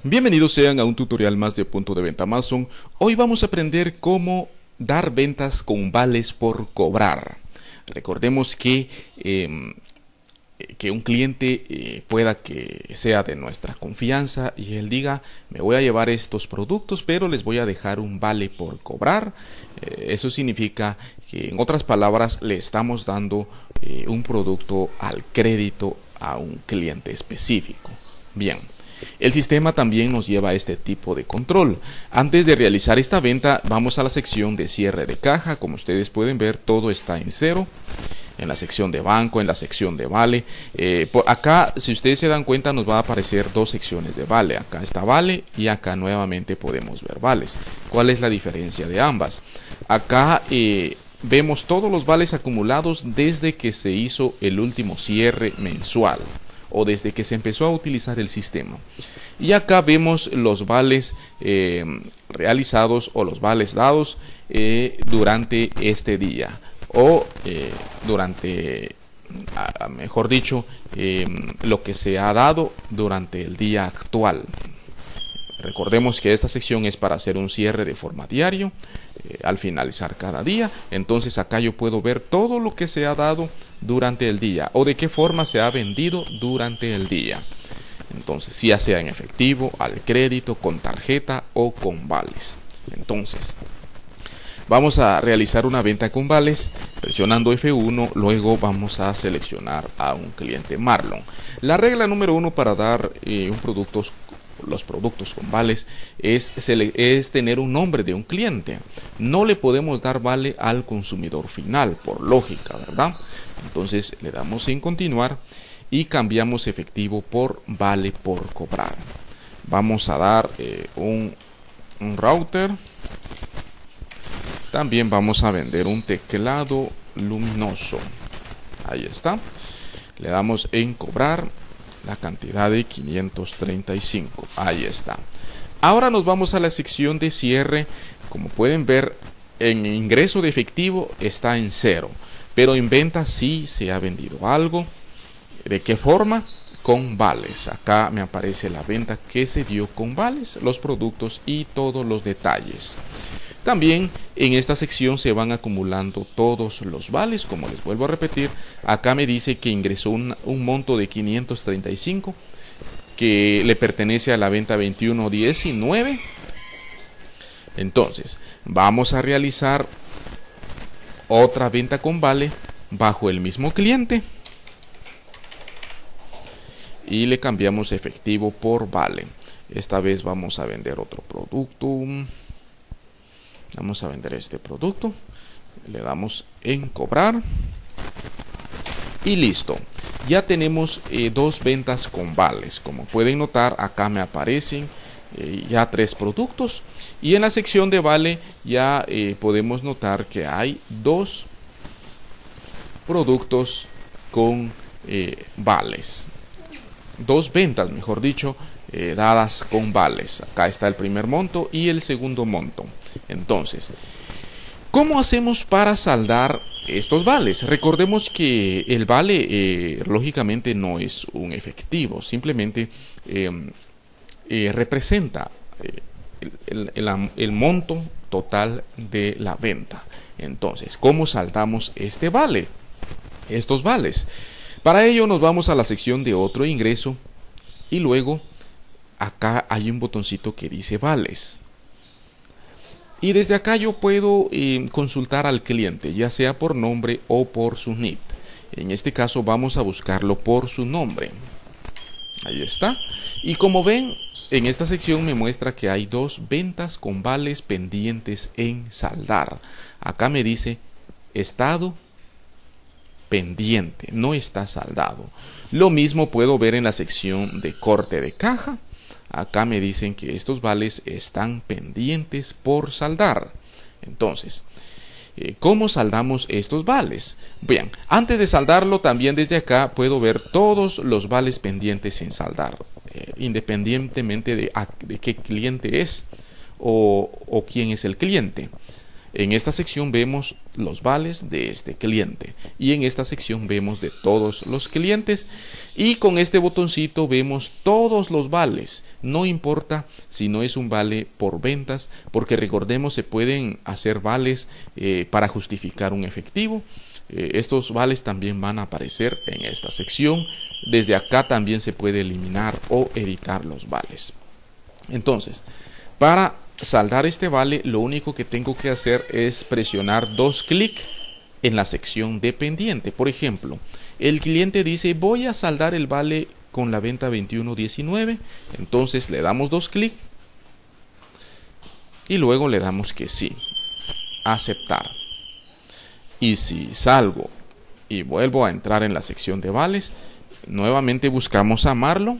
Bienvenidos sean a un tutorial más de Punto de Venta Amazon. Hoy vamos a aprender cómo dar ventas con vales por cobrar. Recordemos que un cliente pueda que sea de nuestra confianza y él diga: me voy a llevar estos productos, pero les voy a dejar un vale por cobrar. Eso significa que, en otras palabras, le estamos dando un producto al crédito a un cliente específico. Bien, el sistema también nos lleva a este tipo de control. Antes de realizar esta venta, vamos a la sección de cierre de caja. Como ustedes pueden ver, todo está en cero. En la sección de banco, en la sección de vale. Por acá, si ustedes se dan cuenta, nos va a aparecer dos secciones de vale. Acá está vale y acá nuevamente podemos ver vales. ¿Cuál es la diferencia de ambas? Acá vemos todos los vales acumulados desde que se hizo el último cierre mensual o desde que se empezó a utilizar el sistema. Y acá vemos los vales realizados o los vales dados durante este día o durante, mejor dicho, lo que se ha dado durante el día actual. Recordemos que esta sección es para hacer un cierre de forma diario al finalizar cada día. Entonces acá yo puedo ver todo lo que se ha dado durante el día o de qué forma se ha vendido durante el día. Entonces, ya sea en efectivo, al crédito, con tarjeta o con vales. Entonces, vamos a realizar una venta con vales presionando F1. Luego vamos a seleccionar a un cliente Marlon. La regla número 1 para dar los productos con vales es tener un nombre de un cliente. No le podemos dar vale al consumidor final, por lógica, ¿verdad? Entonces le damos en continuar y cambiamos efectivo por vale por cobrar. Vamos a dar un router. También vamos a vender un teclado luminoso. Ahí está. Le damos en cobrar la cantidad de 535. Ahí está. Ahora nos vamos a la sección de cierre. Como pueden ver, en ingreso de efectivo está en cero, pero en venta sí se ha vendido algo. ¿De qué forma? Con vales. Acá me aparece la venta que se dio con vales, los productos y todos los detalles. También en esta sección se van acumulando todos los vales. Como les vuelvo a repetir, acá me dice que ingresó un monto de 535 que le pertenece a la venta 2119. Entonces vamos a realizar otra venta con vale bajo el mismo cliente y le cambiamos efectivo por vale. Esta vez vamos a vender otro producto. Vamos a vender este producto. Le damos en cobrar y listo. Ya tenemos dos ventas con vales. Como pueden notar, acá me aparecen ya 3 productos. Y en la sección de vale ya podemos notar que hay 2 productos con vales. 2 ventas, mejor dicho, dadas con vales. Acá está el primer monto y el segundo monto. Entonces, ¿cómo hacemos para saldar estos vales? Recordemos que el vale lógicamente no es un efectivo, simplemente representa el monto total de la venta. Entonces, ¿cómo saldamos este vale? Estos vales. Para ello nos vamos a la sección de otro ingreso y luego acá hay un botoncito que dice vales. Y desde acá yo puedo consultar al cliente, ya sea por nombre o por su NIT. En este caso vamos a buscarlo por su nombre. Ahí está. Y como ven, en esta sección me muestra que hay 2 ventas con vales pendientes en saldar. Acá me dice estado pendiente, no está saldado. Lo mismo puedo ver en la sección de corte de caja. Acá me dicen que estos vales están pendientes por saldar. Entonces, ¿cómo saldamos estos vales? Bien, antes de saldarlo, también desde acá puedo ver todos los vales pendientes en saldar, independientemente de qué cliente es o quién es el cliente. En esta sección vemos los vales de este cliente y en esta sección vemos de todos los clientes, y con este botoncito vemos todos los vales, no importa si no es un vale por ventas, porque recordemos se pueden hacer vales para justificar un efectivo. Estos vales también van a aparecer en esta sección. Desde acá también se puede eliminar o editar los vales. Entonces, para saldar este vale, lo único que tengo que hacer es presionar 2 clics en la sección de pendiente. Por ejemplo, el cliente dice voy a saldar el vale con la venta 21.19, entonces le damos 2 clics y luego le damos que sí, aceptar. Y si salgo y vuelvo a entrar en la sección de vales, nuevamente buscamos a Marlon,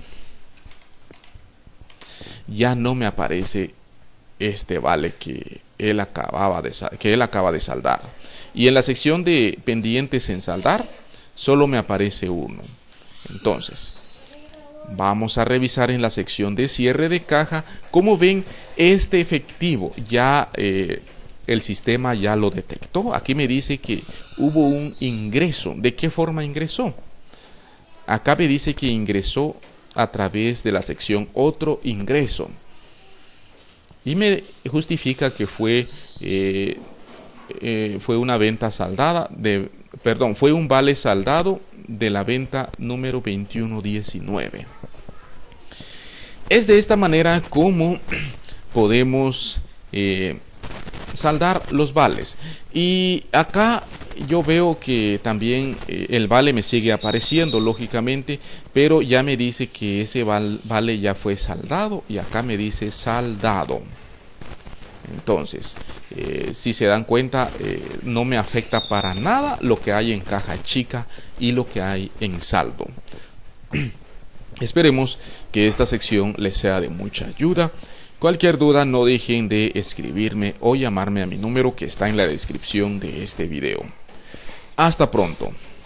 ya no me aparece este vale que él acaba de saldar, y en la sección de pendientes en saldar solo me aparece uno. Entonces vamos a revisar en la sección de cierre de caja. Como ven, este efectivo ya el sistema ya lo detectó. Aquí me dice que hubo un ingreso. ¿De qué forma ingresó? Acá me dice que ingresó a través de la sección otro ingreso y me justifica que fue una venta saldada fue un vale saldado de la venta número 21.19. Es de esta manera como podemos saldar los vales. Y acá yo veo que también el vale me sigue apareciendo, lógicamente, pero ya me dice que ese vale ya fue saldado, y acá me dice saldado. Entonces, si se dan cuenta, no me afecta para nada lo que hay en caja chica y lo que hay en saldo. Esperemos que esta sección les sea de mucha ayuda. Cualquier duda, no dejen de escribirme o llamarme a mi número que está en la descripción de este video. Hasta pronto.